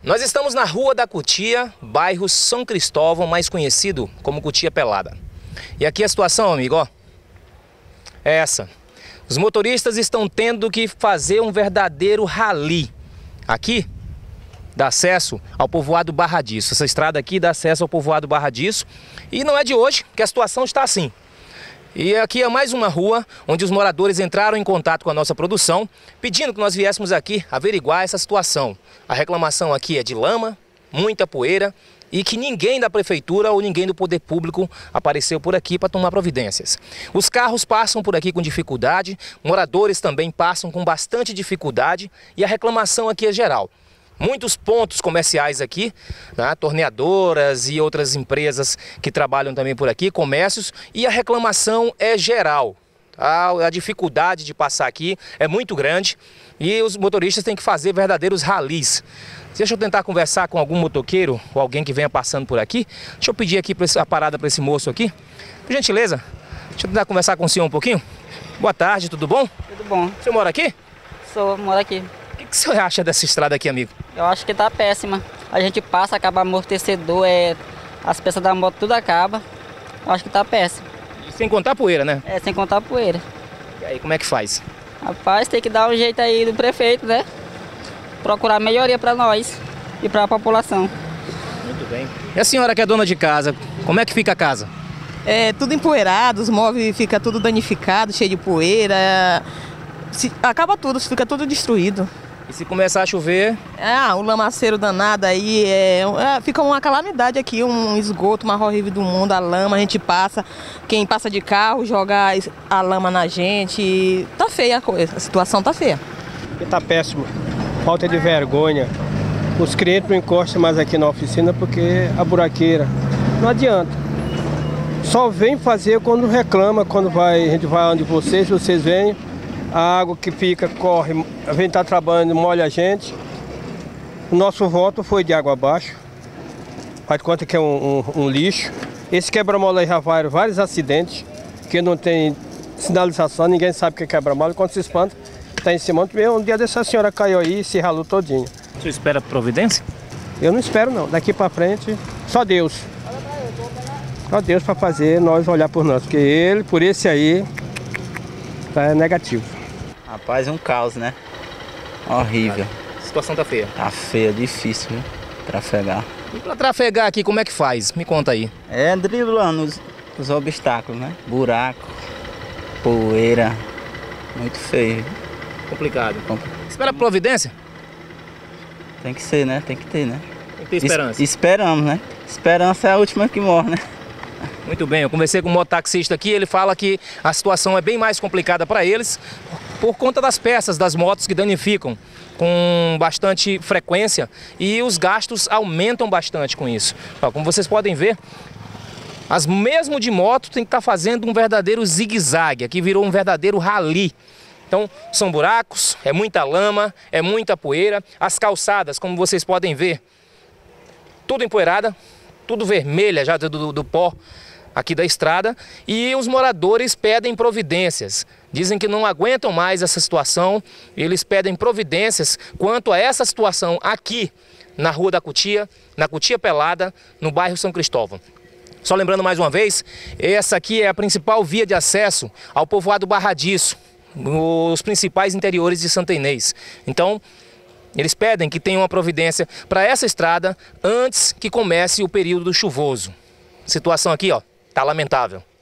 Nós estamos na Rua da Cutia, bairro São Cristóvão, mais conhecido como Cutia Pelada. E aqui a situação, amigo, ó, é essa. Os motoristas estão tendo que fazer um verdadeiro rally. Aqui dá acesso ao povoado Barradiço. Essa estrada aqui dá acesso ao povoado Barradiço. E não é de hoje que a situação está assim. E aqui é mais uma rua onde os moradores entraram em contato com a nossa produção, pedindo que nós viéssemos aqui averiguar essa situação. A reclamação aqui é de lama, muita poeira e que ninguém da prefeitura ou ninguém do poder público apareceu por aqui para tomar providências. Os carros passam por aqui com dificuldade, moradores também passam com bastante dificuldade e a reclamação aqui é geral. Muitos pontos comerciais aqui, né, torneadoras e outras empresas que trabalham também por aqui, comércios, e a reclamação é geral. A dificuldade de passar aqui é muito grande e os motoristas têm que fazer verdadeiros ralis. Deixa eu tentar conversar com algum motoqueiro ou alguém que venha passando por aqui. Deixa eu pedir aqui a parada para esse moço aqui. Por gentileza, deixa eu tentar conversar com o senhor um pouquinho. Boa tarde, tudo bom? Tudo bom. O senhor mora aqui? Moro aqui. O que o senhor acha dessa estrada aqui, amigo? Eu acho que tá péssima. A gente passa, acaba amortecedor, as peças da moto tudo acaba. Eu acho que tá péssimo. E sem contar a poeira, né? É, sem contar a poeira. E aí, como é que faz? Rapaz, tem que dar um jeito aí do prefeito, né? Procurar melhoria para nós e para a população. Muito bem. E a senhora que é dona de casa, como é que fica a casa? É tudo empoeirado, os móveis ficam tudo danificados, cheio de poeira. Acaba tudo, fica tudo destruído. E se começar a chover? O lamaceiro danado aí, fica uma calamidade aqui, um esgoto mais horrível do mundo, a lama, a gente passa, quem passa de carro joga a lama na gente, tá feia a coisa, a situação tá feia. Tá péssimo, falta de vergonha. Os clientes não encostam mais aqui na oficina porque a buraqueira, não adianta. Só vem fazer quando reclama, quando a gente vai onde vocês vêm. A água que fica, corre, vem estar trabalhando, molha a gente. O nosso voto foi de água abaixo. Faz de conta que é um lixo. Esse quebra-mola aí já vai vários acidentes, que não tem sinalização, ninguém sabe o que é quebra-mola. Quando se espanta, está em cima. Um dia dessa senhora caiu aí e se ralou todinha. Você espera providência? Eu não espero não. Daqui para frente, só Deus. Só Deus para fazer nós olhar por nós. Porque ele, por esse aí, tá negativo. Rapaz, é um caos, né? Horrível. A situação tá feia. Tá feia, difícil, viu? Trafegar. E pra trafegar aqui, como é que faz? Me conta aí. É driblando os obstáculos, né? Buraco, poeira, muito feio. Complicado. Espera providência? Tem que ser, né? Tem que ter, né? Tem que ter esperança. Esperamos, né? Esperança é a última que morre, né? Muito bem, eu conversei com um mototaxista aqui, ele fala que a situação é bem mais complicada para eles por conta das peças das motos que danificam com bastante frequência e os gastos aumentam bastante com isso. Ó, como vocês podem ver, mesmo de moto tem que estar fazendo um verdadeiro zigue-zague, aqui virou um verdadeiro rally. Então são buracos, é muita lama, é muita poeira, as calçadas, como vocês podem ver, tudo empoeirada, tudo vermelha já do pó aqui da estrada, e os moradores pedem providências. Dizem que não aguentam mais essa situação, e eles pedem providências quanto a essa situação aqui na Rua da Cutia, na Cutia Pelada, no bairro São Cristóvão. Só lembrando mais uma vez, essa aqui é a principal via de acesso ao povoado Barradiço, nos principais interiores de Santa Inês. Então, eles pedem que tenha uma providência para essa estrada antes que comece o período chuvoso. Situação aqui, ó, tá lamentável.